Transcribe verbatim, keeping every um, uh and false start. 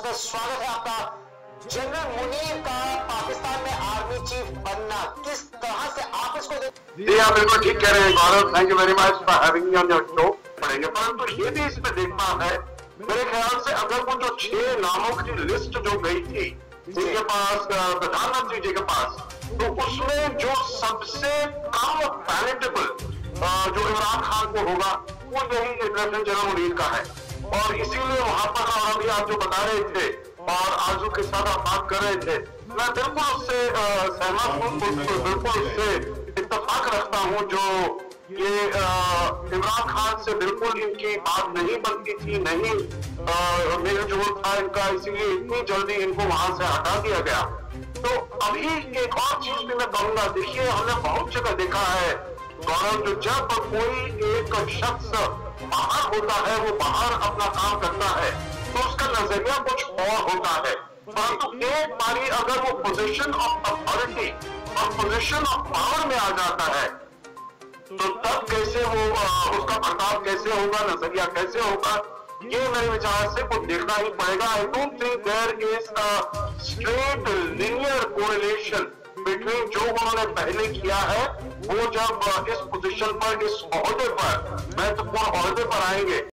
में स्वागत है आपका। जनरल मुनीर का पाकिस्तान में आर्मी चीफ बनना, किस तरह से आप इसको देखते हैं? जी आप बिल्कुल ठीक कह रहे हैं Gaurav, thank you very much for having me on your show. पड़ेंगे, परंतु ये भी इसमें देखना है, मेरे ख्याल से अगर वो जो छह नामों की लिस्ट जो गई थी जिनके पास प्रधानमंत्री जी के पास, तो उसमें जो सबसे कम पैलेटेबल जो इमरान खान को होगा वो यही लेफ्टिनेंट जनरल मुनीर का है। और इसीलिए वहां पर अभी आप जो बता रहे थे और आजू के साथ आप बात कर रहे थे, मैं बिल्कुल उससे सहमत हूँ, बिल्कुल उससे इत्तेफाक रखता हूँ। जो ये इमरान खान से बिल्कुल इनकी बात नहीं बनती थी, नहीं मेल जोल था इनका, इसीलिए इतनी जल्दी इनको वहां से हटा दिया गया। तो अभी एक और चीज भी मैं कहूंगा, देखिए हमने बहुत जगह देखा है गौरव, जो जब कोई एक शख्स बाहर होता है, वो बाहर अपना काम करता है, तो उसका नजरिया कुछ और होता है। परंतु एक बारी अगर वो पोजीशन ऑफ अथॉरिटी और पोजीशन ऑफ पावर में आ जाता है, तो तब कैसे वो उसका बर्ताव कैसे होगा, नजरिया कैसे होगा, ये मेरे विचार से कुछ देखना ही पड़ेगा। I don't think there is a straight linear correlation between जो उन्होंने पहले किया है, वो जब इस पोजीशन पर, इस ओहदे पर, महत्वपूर्ण ओहदे पर आएंगे,